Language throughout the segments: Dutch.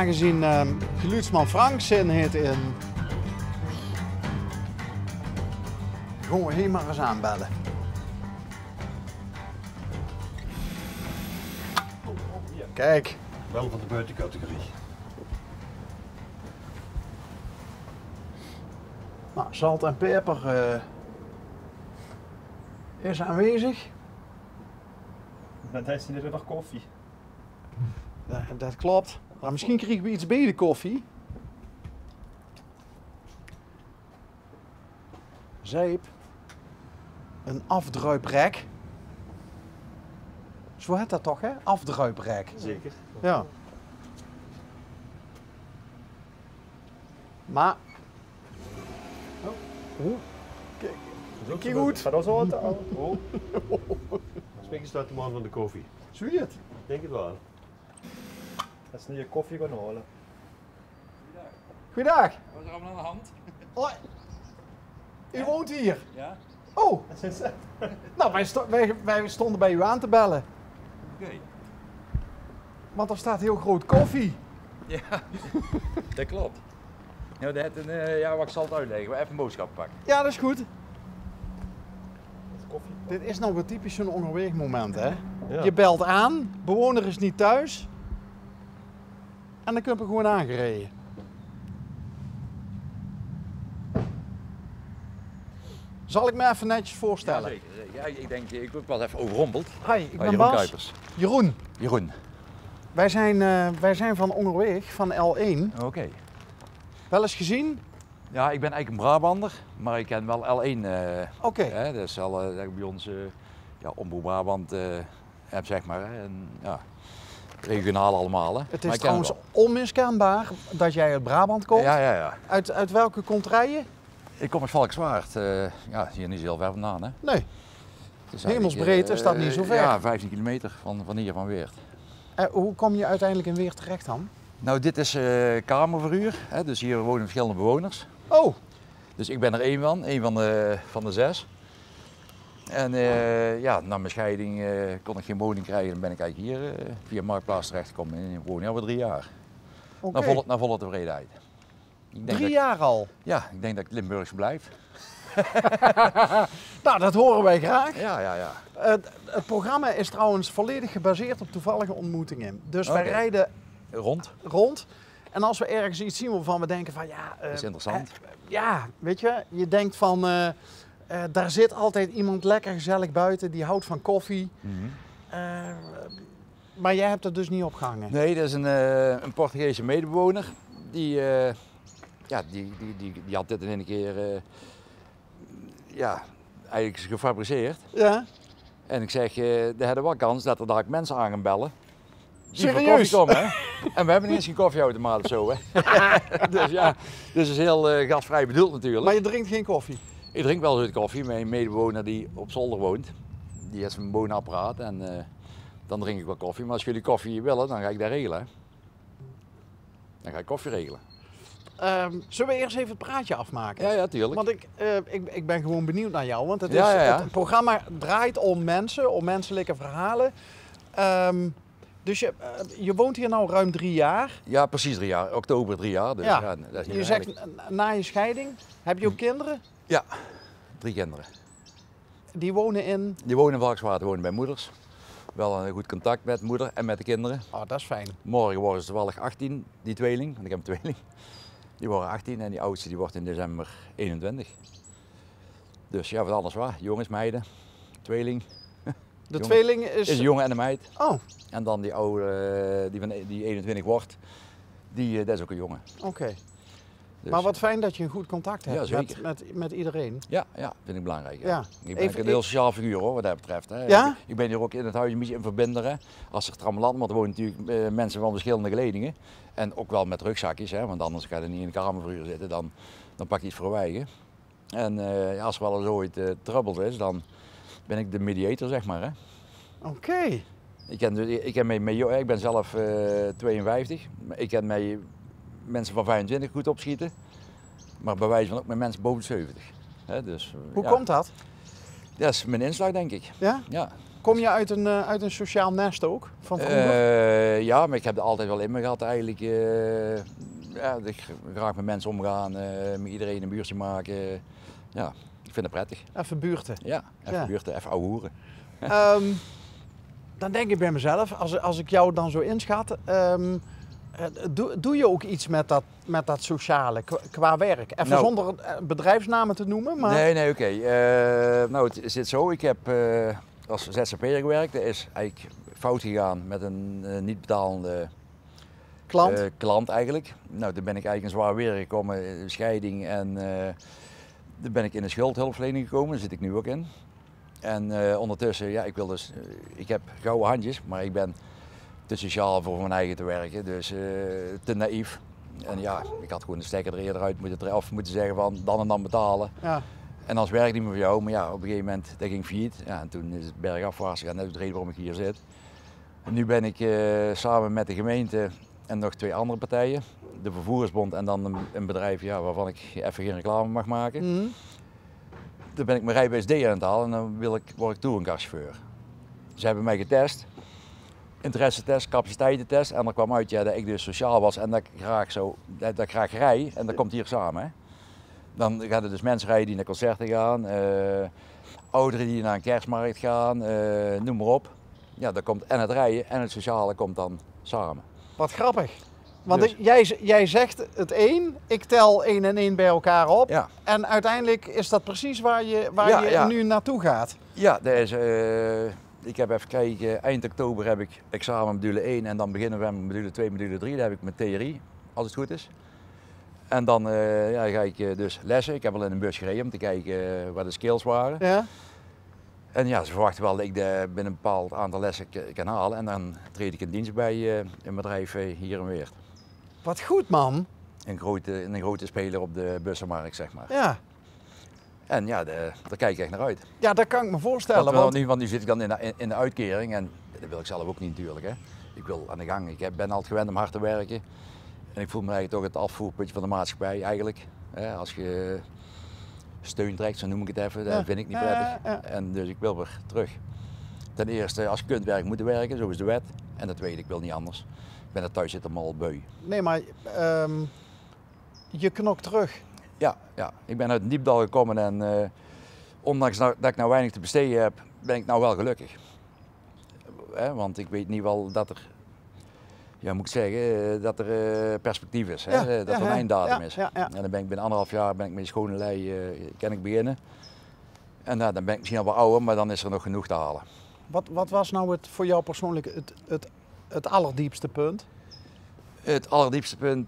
aangezien geluidsman Frank zin heeft in... Gewoon we hier maar eens aanbellen. Kijk. Wel van de buitencategorie. Nou, zout en peper is aanwezig. Met hij is niet nog koffie. Dat klopt. Maar misschien krijgen we iets beter koffie. Zeep. Een afdruiprek. Zo heet dat toch, hè? Afdruiprek. Zeker. Ja. Maar... Oh. Kijk goed. Gaat dat zo aan tafel? Oh. Spreek eens uit de man van de koffie. Zie je het? Ik denk het wel. Dat is niet je koffie gaan halen. Goeiedag. Wat is er allemaal aan de hand? Oh, u woont hier? Ja? Oh, nou wij stonden bij u aan te bellen. Oké. Want er staat heel groot koffie. Ja, dat klopt. Ja, ja, wat ik zal het uitleggen. We even een boodschap pakken. Ja, dat is goed. Koffie. Dit is nou weer typisch zo'n onderweg moment, hè? Ja. Je belt aan, bewoner is niet thuis. En dan kun je gewoon aangereden. Zal ik me even netjes voorstellen? Ja, zeker. Ja, ik denk, ik word pas even overrompeld. Hi, ik ben Jeroen Bas. Kuipers. Jeroen. Jeroen. Wij zijn van Ongerweg, van L1. Oké. Wel eens gezien? Ja, ik ben eigenlijk een Brabander, maar ik ken wel L1. Oké. Dat is al bij ons ja, Omroep Brabant, zeg maar. Hè. En, ja, regionaal allemaal. Hè. Het Maar is ik ken trouwens wel. onmiskenbaar dat jij uit Brabant komt. Ja, ja, ja. Uit welke kontrij je? Ik kom uit Valkenswaard. Ja, hier niet zo heel ver vandaan. Hè. Nee. Het is Hemelsbreedte staat niet zo ver. Ja, 15 kilometer van hier van Weert. Hoe kom je uiteindelijk in Weert terecht dan? Nou, dit is kamerverhuur. Hè, dus hier wonen verschillende bewoners. Oh, Dus ik ben er één van de 6. En ja, na mijn scheiding kon ik geen woning krijgen. Dan ben ik eigenlijk hier via Marktplaats terechtgekomen. En ik woon hier al 3 jaar. oké. Naar volle tevredenheid. Ik denk 3 jaar al. Ja, ik denk dat ik Limburgs blijf. Nou, dat horen wij graag. Ja, ja, ja. Het programma is trouwens volledig gebaseerd op toevallige ontmoetingen. Dus wij Oké. rijden Rond. rond. En als we ergens iets zien waarvan we denken van ja... Dat is interessant. ja, weet je, je denkt van... daar zit altijd iemand lekker gezellig buiten die houdt van koffie. Mhm. Maar jij hebt er dus niet opgehangen. Nee, dat is een Portugese medebewoner. Die, ja, die had dit in een keer ja, eigenlijk gefabriceerd. Ja? En ik zeg, er hadden wel kans dat er daar mensen aan gaan bellen. Die voor Serieus? koffie komen, hè? En we hebben niet eens geen koffieautomaat of zo, hè? Dus ja, dus het is heel gastvrij bedoeld natuurlijk. Maar je drinkt geen koffie? Ik drink wel eens koffie. Mijn medebewoner die op zolder woont, die heeft een woonapparaat en dan drink ik wel koffie. Maar als jullie koffie willen, dan ga ik dat regelen. Hè? Dan ga ik koffie regelen. Zullen we eerst even het praatje afmaken? Ja, ja, tuurlijk. Want ik ben gewoon benieuwd naar jou, want Ja, ja, ja. het programma draait om mensen, om menselijke verhalen. Dus je woont hier nou ruim 3 jaar. Ja, precies 3 jaar. Oktober 3 jaar. Dus Ja. ja, dat is niet Je eigenlijk- zegt na je scheiding, heb je ook kinderen? Ja, 3 kinderen. Die wonen in... Die wonen in Valkenswaard, wonen bij moeders. Wel een goed contact met moeder en met de kinderen. Oh, dat is fijn. Morgen worden ze toevallig 18, die tweeling, want ik heb een tweeling. Die worden 18 en die oudste die wordt in december 21. Dus ja, wat anders waar. Jongens, meiden, tweeling. De Jongen. tweeling is... Is een jongen en een meid. Oh, En dan die oude, die 21 wordt, dat is ook een jongen. oké. Dus, Maar wat fijn dat je een goed contact hebt Ja, zeker. met iedereen. Ja, ja, vind ik belangrijk. Ja. Ja. Ik ben Even- een heel sociaal figuur hoor, wat dat betreft. Hè. Ja? Ik ben hier ook in het huis een beetje in verbinder. Als er trammeland, want er wonen natuurlijk mensen van verschillende geledingen. En ook wel met rugzakjes, hè, want anders ga je niet in de kamerverhuur zitten, dan pak je iets voor wijgen. En ja, als er wel eens ooit trouble is, dan ben ik de mediator, zeg maar. Hè. Oké. Ik ben zelf 52, maar ik ken mij mensen van 25 goed opschieten, maar bij wijze van ook met mensen boven 70. Hè, dus, Hoe ja. komt dat? Dat is mijn inslag, denk ik. Ja? Ja. Kom je uit een sociaal nest ook, van vroeger? Ja, maar ik heb er altijd wel in me gehad eigenlijk. Ja, dat ik graag met mensen omgaan, met iedereen een buurtje maken. Ja, ik vind het prettig. Even buurten. Ja, even Ja. buurten, even ouwe hoeren. Dan denk ik bij mezelf, als ik jou dan zo inschat, doe je ook iets met dat sociale qua werk? Even Nou, zonder bedrijfsnamen te noemen, maar... Nee, oké. Nou, het zit zo. Ik heb als ZZP'er gewerkt. Dat is eigenlijk fout gegaan met een niet betalende Klant? eigenlijk. Nou, toen ben ik eigenlijk in zwaar weer gekomen, scheiding en toen ben ik in de schuldhulpverlening gekomen. Daar zit ik nu ook in. En ondertussen, ja, ik heb gouden handjes, maar ik ben te sociaal voor mijn eigen te werken, dus te naïef. En ja, ik had gewoon de stekker er eerder uit moeten zeggen van dan en dan betalen. Ja. En als werkt niet meer voor jou, maar ja, op een gegeven moment dat ging failliet. Ja, en toen is het bergafwaarts gegaan, dat is de reden waarom ik hier zit. En nu ben ik samen met de gemeente en nog 2 andere partijen, de Vervoersbond en dan een bedrijf waarvan ik even geen reclame mag maken. Mhm. Dan ben ik mijn rijbewijs D aan het halen en dan word ik touringcarchauffeur. Ze hebben mij getest, interessetest, capaciteitentest en er kwam uit dat ik dus sociaal was en dat ik graag rij en dat komt hier samen. Hè. Dan gaan er dus mensen rijden die naar concerten gaan, ouderen die naar een kerstmarkt gaan, noem maar op. Ja, dat komt en het rijden en het sociale komt dan samen. Wat grappig. Want Dus. jij zegt het één, ik tel 1 en 1 bij elkaar op. Ja. En uiteindelijk is dat precies waar je nu naartoe gaat. Ja, ik heb even gekeken, eind oktober heb ik examen module 1 en dan beginnen we met module 2, module 3. Daar heb ik mijn theorie, als het goed is. En dan ga ik dus lessen. Ik heb al in een bus gereden om te kijken wat de skills waren. Ja? En ja, ze verwachten wel dat ik binnen een bepaald aantal lessen kan halen. En dan treed ik in dienst bij een bedrijf hier in Weert. Wat goed, man. Een grote speler op de bussenmarkt, zeg maar. Ja. En ja, daar kijk ik echt naar uit. Ja, dat kan ik me voorstellen. Want nu zit ik dan in de uitkering en dat wil ik zelf ook niet natuurlijk. Hè. Ik wil aan de gang. Ik ben altijd gewend om hard te werken. En ik voel me eigenlijk toch het afvoerputje van de maatschappij eigenlijk. Als je steun trekt, zo noem ik het even, dat vind ik niet prettig. Ja. En dus ik wil weer terug. Ten eerste, als je kunt werken, moet je werken, zo is de wet. En dat tweede, ik wil niet anders. Ik ben er thuis zitten al beu. Nee, maar je knokt terug. Ja, ik ben uit een diepdal gekomen en ondanks dat ik nou weinig te besteden heb, ben ik nou wel gelukkig. Want ik weet niet wel dat er, moet ik zeggen, dat er perspectief is, dat er een einddatum is. Ja. En dan ben ik binnen 1,5 jaar met die schone lei kan ik beginnen. En dan ben ik misschien al wat ouder, maar dan is er nog genoeg te halen. Wat was nou voor jou persoonlijk het allerdiepste punt? Het allerdiepste punt,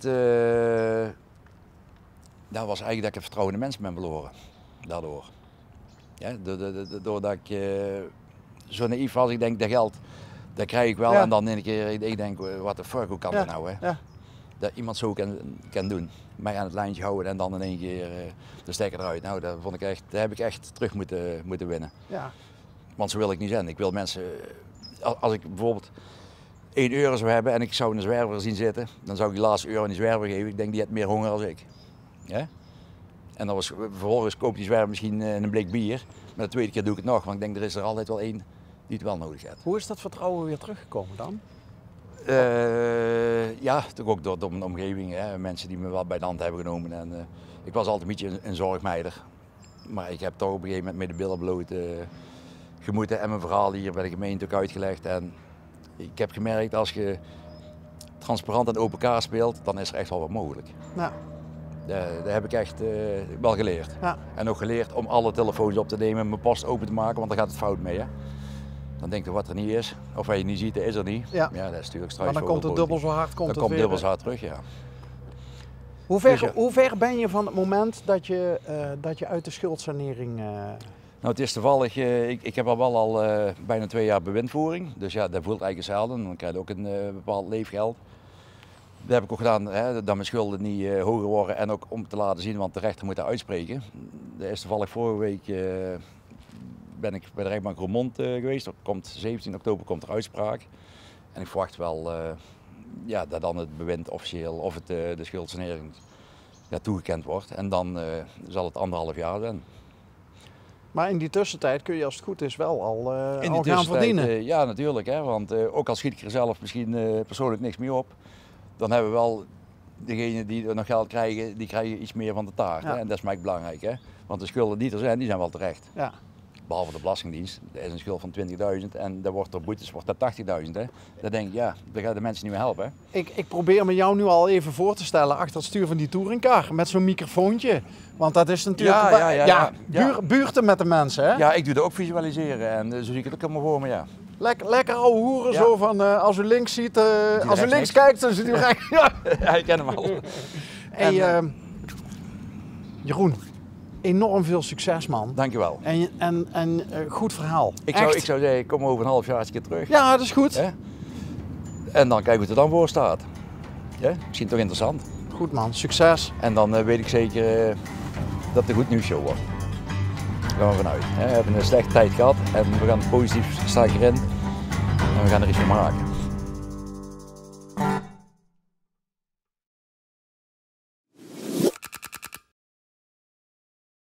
dat was eigenlijk dat ik het vertrouwen in de mensen ben verloren. Daardoor. Ja, doordat ik zo naïef was, ik denk dat geld, dat krijg ik wel. Ja. En dan in een keer, ik denk, what the fuck, hoe kan dat nou? Hè? Ja. Dat iemand zo kan doen. Mij aan het lijntje houden en dan in één keer de stekker eruit. Nou, dat heb ik echt terug moeten winnen. Ja. Want zo wil ik niet zijn. Ik wil mensen, als ik bijvoorbeeld 1 euro zou hebben en ik zou een zwerver zien zitten, dan zou ik die laatste euro aan die zwerver geven. Ik denk die heeft meer honger dan ik. Ja? En dan vervolgens koopt die zwerver misschien een blik bier. Maar de tweede keer doe ik het nog, want ik denk er is er altijd wel één die het wel nodig heeft. Hoe is dat vertrouwen weer teruggekomen dan? Ja, toch ook door mijn omgeving. Hè. Mensen die me wel bij de hand hebben genomen. En, ik was altijd een beetje een zorgmeider. Maar ik heb toch op een gegeven moment met de billen bloot gemoeten en mijn verhaal hier bij de gemeente ook uitgelegd. En ik heb gemerkt, als je transparant en open kaart speelt, dan is er echt wel wat mogelijk. Nou, Dat heb ik echt wel geleerd. ja. En ook geleerd om alle telefoons op te nemen, mijn post open te maken, want dan gaat het fout mee. Hè? Dan denk je wat er niet is, of wat je niet ziet, dat is er niet. Ja. Ja, dat is natuurlijk Maar struisvogel. dan komt het dubbel zo hard. Dan komt dubbel zo hard terug, ja. Hoe ver ben je van het moment dat je uit de schuldsanering... Nou, het is toevallig, ik heb al bijna 2 jaar bewindvoering. Dus ja, dat voelt eigenlijk hetzelfde. Dan krijg je ook een bepaald leefgeld. Dat heb ik ook gedaan, dat mijn schulden niet hoger worden en ook om te laten zien, want de rechter moet dat uitspreken. Dat is toevallig vorige week ben ik bij de rechtbank Roermond geweest. 17 oktober komt er uitspraak. En ik verwacht wel dat dan het bewind officieel of de schuldsanering toegekend wordt. En dan zal het 1,5 jaar zijn. Maar in die tussentijd kun je als het goed is wel al In die gaan tussentijd, verdienen. ja, natuurlijk. Hè, want ook al schiet ik er zelf misschien persoonlijk niks meer op, dan hebben we wel degenen die er nog geld krijgen, die krijgen iets meer van de taart. Ja. Hè, en dat is mij belangrijk. Hè. Want de schulden die er zijn, die zijn wel terecht. Ja. Behalve de Belastingdienst, dat is een schuld van 20.000 en dan wordt er boetes wordt dat 80.000. Dan denk ik, ja, dan gaan de mensen niet meer helpen. Hè. Ik probeer me jou nu al even voor te stellen achter het stuur van die touringcar met zo'n microfoontje. Want dat is natuurlijk Ja. buurten met de mensen. Hè? Ja, ik doe dat ook visualiseren en zo zie ik het ook helemaal voor me. Ja. Lekker ouwe hoeren, zo van als u links ziet, als u links niks. kijkt, dan ziet u rechts. Ja. Ja, ik ken hem al. Hey, Jeroen, enorm veel succes, man. Dankjewel. En goed verhaal. Ik Echt. zou zeggen, ik kom over een half jaar eens een keer terug. Ja, dat is goed. Hè? En dan kijken hoe het er dan voor staat. Ja? Misschien toch interessant. Goed, man. Succes. En dan weet ik zeker dat het een goed nieuws show wordt. Daar gaan we vanuit. We hebben een slechte tijd gehad en we gaan positief sta ik erin. En we gaan er iets van maken.